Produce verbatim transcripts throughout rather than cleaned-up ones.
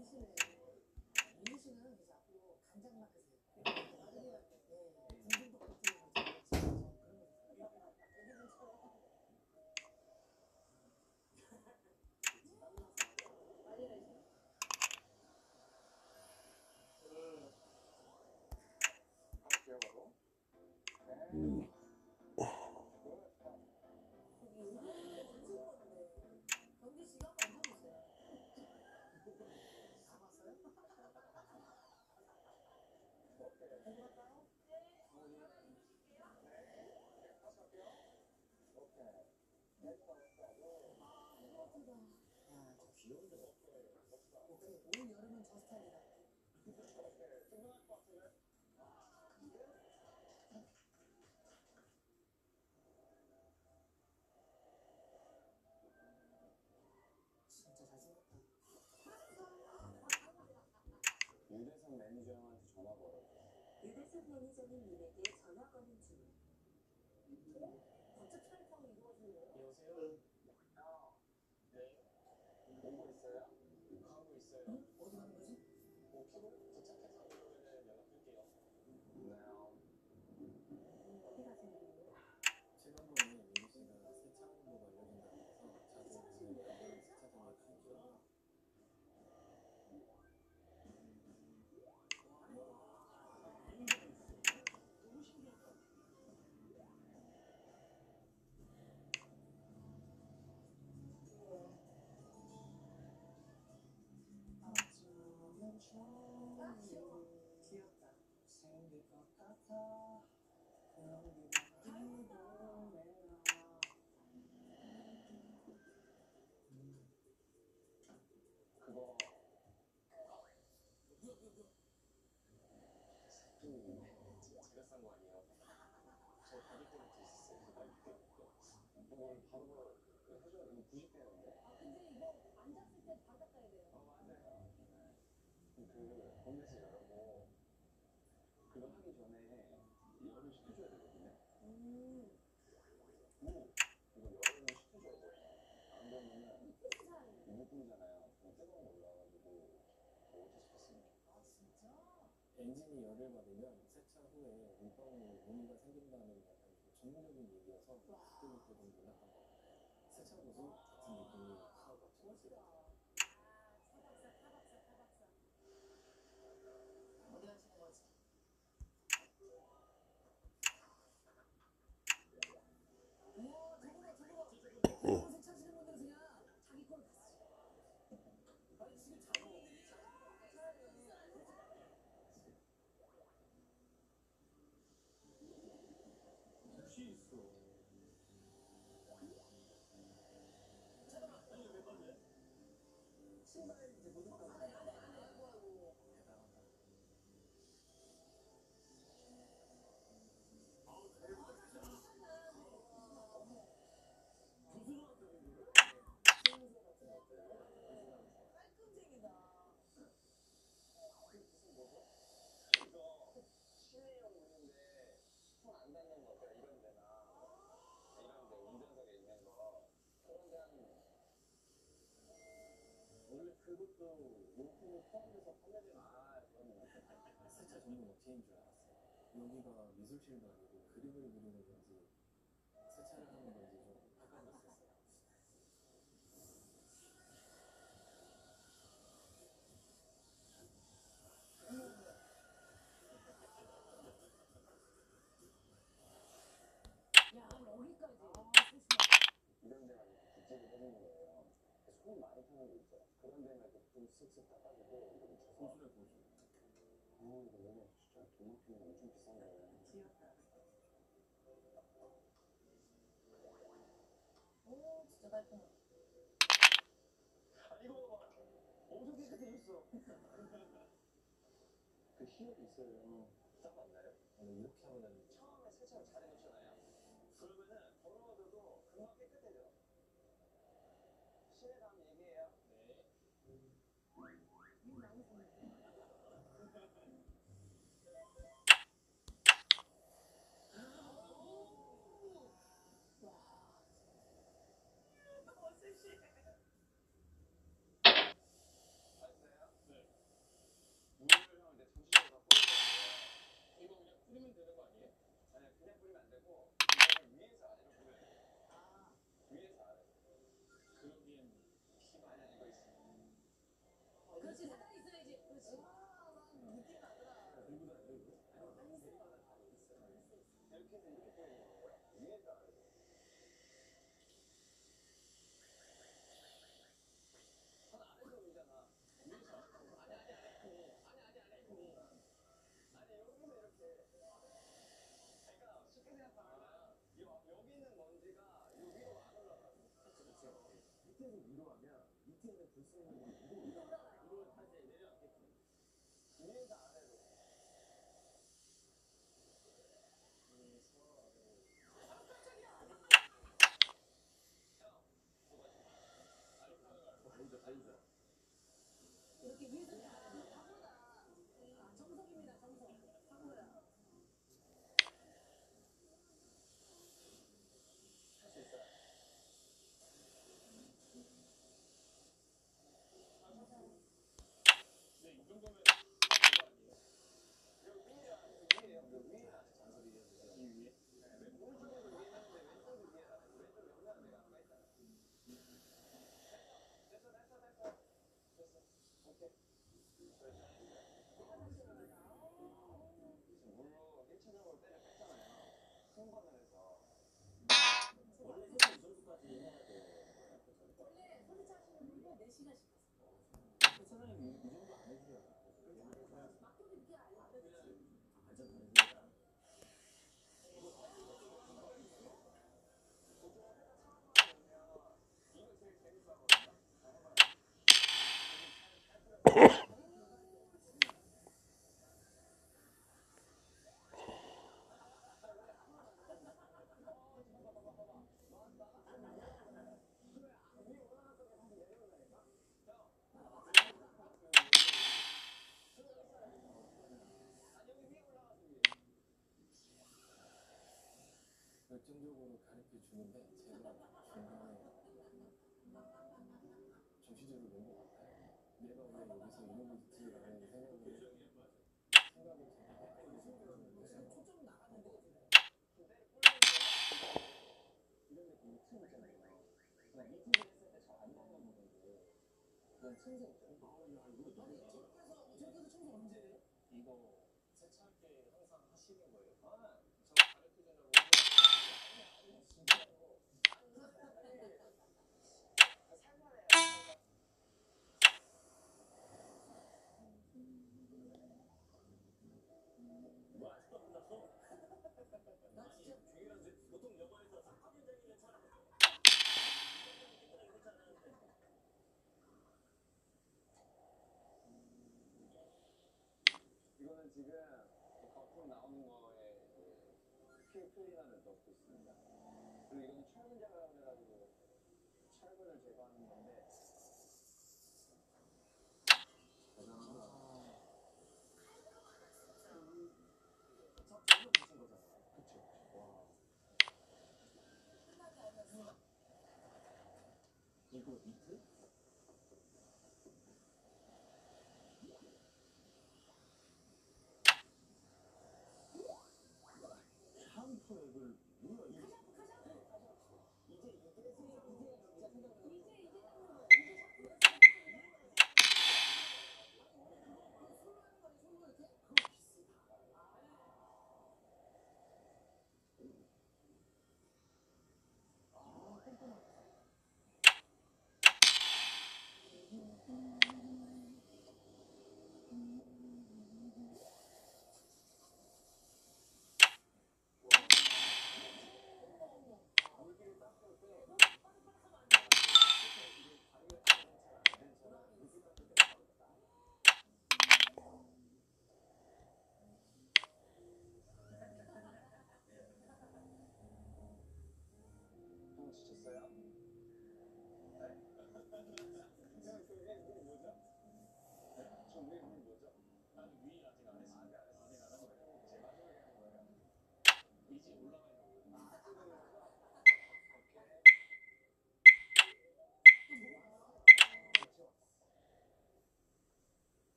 음. 유대석 매니저 형한테 전화 걸어. 유대석 매니저님 님에게 전화 거는 중. 여보세요? 응. 어. 네. 오고 있어요? 가고 있어요. 응? 어디 가는 거지? 오 킬로? 도착해서 그러면은 연락할게요. 네. 어디 가세요? 지난번에 민희 씨가 세차 홍보가 열린다고 해서 자주 오는 가는 세차장에 가죠. 귀엽다. 생길 것 같아. 그런 게 그거 제가 싼 거 아니에요? 저 가격 포인트 있었어요. 그 가격 포인트. 이걸 바로바로 해줘야 돼. 이거 구십 개였는데. 아 근데 이거 앉았을 때 바로 닦아야 돼요. 어 맞아요. 그 본넷을 열고 그거 하기 전에 열을 식혀줘야 되거든요. 음. 오, 이거 열을 식혀줘야 돼요. 안 그러면은 미끄러지 잘. 미끄러잖아요. 그럼 뜨거운 거 올라와가지고 못 하셨습니다. 아 진짜? 엔진이 열을 받으면 세차 후에 물방울 무늬가 생긴다는 약간 그 전문적인 얘기여서 그때 그때 좀 놀랐던 것 같아요. 세차 고수 같은 느낌이 확 멋있다. 왔어요. 아 타박사 타박사 타박사. 어디 가시는 거지? 우와, 저거 봐, 저거 봐. 대부분 세차하시는 분들은 그냥 자기 걸 봤어. 아니, 지금 자기분들이 자기 걸 사야지. 붓이 있어. 잠깐만, 아니, 왜 빨래? 신발 이제 못 입고 안에, 안에, 안에. 아이고, 아이고. 대단하다. 아우, 대박. 조수로한테 왜 그래? 깔끔쟁이다. 무슨 뭐죠? 이거 실내용 문인데 손 안 닿는 거 그러니까 이런 데나 이런 데 운전석에 있는 거 그런 데 하는 원래 그것도 용품이 포함돼서 판매되는 아 그러면 세차 전문 업체인 줄 알았어요. 여기가 미술실도 아니고 그림을 그리는 건지 세차를 하는 건지 좀 헷갈렸었어요. 야 여기까지. 이런 데만 이렇게 빗질을 해주는 거예요. 손 많이 타는 데 있죠. 그런 데만 이렇게 좀 쓱쓱 따가지고 이렇게 고수래 고수. 어 이거 너무 진짜 돈 막히면 엄청 비싼 거예요. 귀엽다. 오, 진짜 깔끔해. 아 이거 봐봐. 엄청 깨끗해졌어. 그 희열이 있어요. 딱 맞나요? 아니 이렇게 하면은 처음에 세차를 잘 해놓잖아요. 그러면은 더러워져도 금방 깨끗해져. 실내 가면 얘기해요. 네. 일 많이 썼는데. 어, 섹시해. 맛있어요? 네. 뿌리면 되는 거 아니에요? 아니야, 그냥 뿌리면 안 되고 이거를 위에서 아래로 뿌려야 돼. 아, 위에서 아래. 그러기엔 피가 아니야, 이거 있어. 그렇지. 색깔이 있어야지. 그렇지. 와, 난 느낌 나더라. 들고 다녀 이거? 어, 한 있어. 내리마다 답이 있어. 있어, 있어. 이렇게 해서 이렇게 뿌리는 거야. 위에서 아래로. 선 아래로 밀잖아. 위에서 아래로. 아니 아니 아니 아니 아니 아니 아니 아니 여기는 이렇게. 그러니까 쉽게 생각하면 여, 여기 있는 먼지가 요 위로 안 올라가. 그렇죠, 그렇죠. 밑에서 위로 하면 밑에 있는 불순 있는 게 위로 위로 올라가. 올라가요. 위로 다시 내려앉게끔. 위에서 아래로. 위에서 아래로. 달리자, 달리자. 이렇게 위에서 잘하는 파고다. 아, 정석입니다, 정석. 파고다. 할 수 있어요. 네, 이 정도면 그거 아니에요? 여기 위에, 위에요. 여기 위에 아직 잔소리 해주세요. 이 위에? 네, 왼- 오른쪽에도 위에 했는데 왼쪽이 위에 안 해. 왼쪽 영상 내가 아까 했잖아. 됐어, 됐어, 됐어, 됐어. 됐어. 오케이. 그래서 지금 물로 일 차적으로 때를 뺐잖아요. 한 번을 해서. 원래 세차 이 정도까지 해야 돼요. 원래 소리차 하시는 분은 네 시간씩 하세요. 세차장이 이 정도 안 해줘요. 막혀도 이렇게 안 알려주지. 완전 다르니까. 이거 제일 재밌어 하거든요. 잘 해봐요. 열정적으로 가르쳐 주는데 제가 중간에 정신적으로 놓은 것 같아요. 내가 왜 여기서 이러고 있지라는 생각을 생각을 제가 했거든요. 초점 나갔는데 지금. 이런 느낌 틈 있잖아요. 그냥 미팅을 했을 때 잘 안 나오는 부분들 그런 틈새 있죠. 아, 야, 이거 아니 저렇게서 저렇게서 청소 언제 해요? 이거 세차할 때 항상 하시는 거예요? 아, 저 가르쳐주려고 아니 아니 진짜로. 뭐 아직도 안 끝났어? 나 진짜 중요한데 보통 영화에서 사건 현장이면 참 이거는 지금 거품 나오는 거에 피 클리너를 넣고 있습니다. 그리고 이거는 철분 작업을 해가지고 철분을 제거하는 건데 대단하다. 저 저거 보신 거잖아요. 그쵸. 와. 끝날 때 알렸어. 이거 이틀? 샴푸액을 뭐야 이게? 이제 이게 이제 이제 진짜 생각나. 이제 이제 닦는 거예요. 이제 샤프를 술로 하는 거니 술로 이렇게? 그거 비슷하다. 아, 꼼꼼하다. 물기를 닦을 때 빠삭빠삭하면 안 돼요. 이게 가위가 잘안 되잖아. 물기 닦을 때 바로 딱. 형 지쳤어요? 네? 형, 그 위에 물 뭐죠? 네? 저 위에 물 뭐죠? 아니, 위 아직 안 했어요. 아직 안 했어요. 아직 안 한 거예요? 제일 마지막에 하는 거예요? 이제 올라가 있는 거예요. 아, 뜨거운 거죠? 오케이. 그쵸?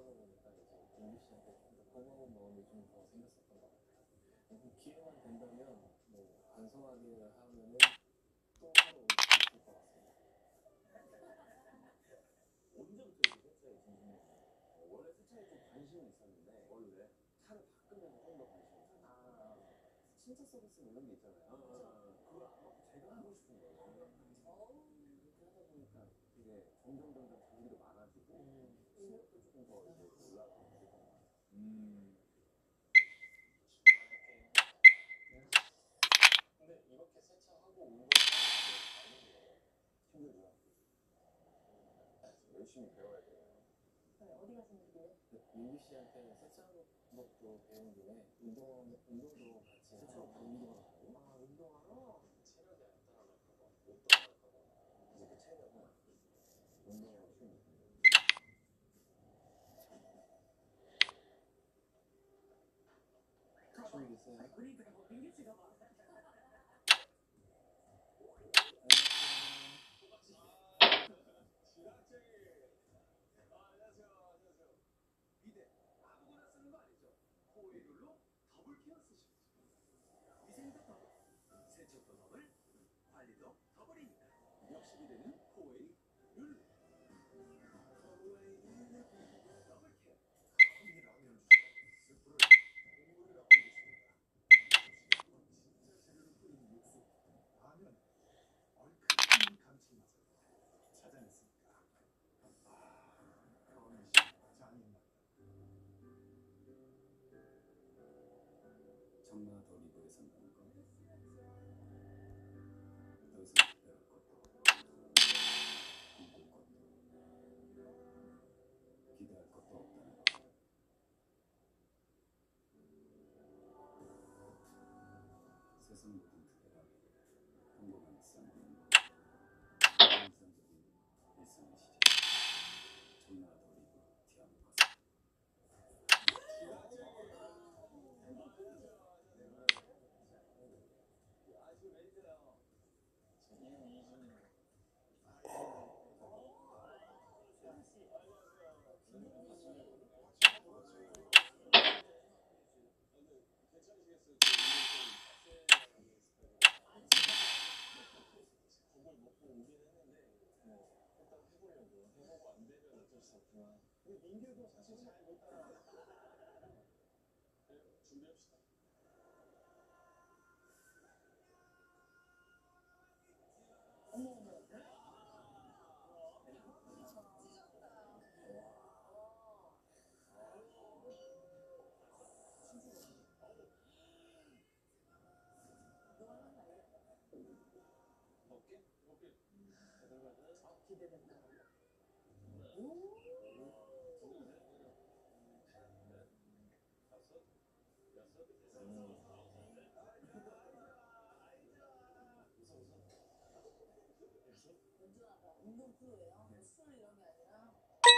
그러다 보니까 이제 민규 씨한테 좀 더 고마운 마음이 좀 더 생겼었던 것 같아요. 뭐 기회만 된다면 뭐 반성하게 하면은 또 하러 올 수 있을 것 같습니다. 언제부터 이렇게 세차에 진심이었나요? 어, 원래 세차에 좀 관심이 있었는데 원래 차를 바꾸면서 좀 더 관심이 있었어요. 아, 신차 서비스 뭐 이런 게 있잖아요. 아, 그걸 안 받고 제가 하고 싶은 거예요. 어우. 그렇게 하다 보니까 이게 점점 점점 장비도 많아지고 음. 실력도 조금 더 이제 올라가고 그랬던 것 같아요. 음. 근데 이렇게 세차하고 운동하는 게 힘들죠. 열심히 배워야 돼요. 네, 어디 가시는데요? 민규 씨한테 세차하는 것도 배운 김에 운동, 운동도 같이 그쵸? 하는 운동하고 아, 운동하러? 체력이 안 따라갈까 봐, 못 따라갈까 봐. 이제 그 체력은 운동으로 키웁니다. 준비됐어요? 그러니까 뭐 민규 씨가 막. 비데 아무거나 쓰는 거 아니죠? 코웨이룰로 더블 케어 쓰십시오. 위생도 더블, 세척도 더블, 관리도 더블입니다. 역시 비데는 코웨이 룰. 코웨이 룰 더블 케어. 이 라면 주세요. 스프를 국물이라고 하겠습니다. 진짜 재료를 뿌린 육수, 라면, 얼큰한 감칠맛을 찾아냈습니다. 아, 그런 장인맛. 청라도 리그에서 나는 건 더 이상 기다릴 것도 힘들 것도 기대할 것도 없다는 것. 세상 모든 그대라 평범한 쌍둥이 일상적인 일상의 시작 청라도 리그 티아노 아, 지금 멘트요. 이름 이준이라고. 곡을 먹고 오긴 했는데 뭐 일단 해보려고 해보고 안 되면 어쩔 수 없지만 근데 민규도 사실 잘 못 따라. 그래요? 준비합시다. 어머, 어머. 먹게? 먹게. 대단하다. 아, 기대된다. 운전하다. 운동 프로예요? 술 이런 게 아니라.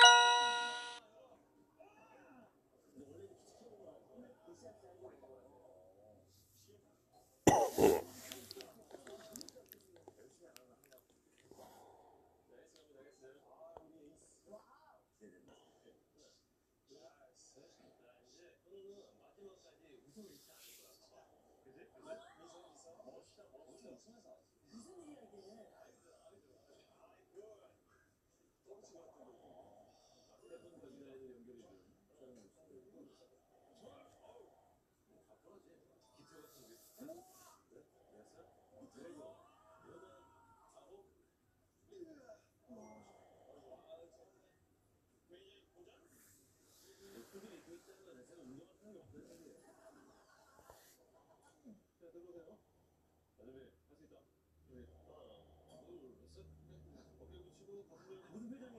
무슨 일이야, 이게? 무슨 표정이에요?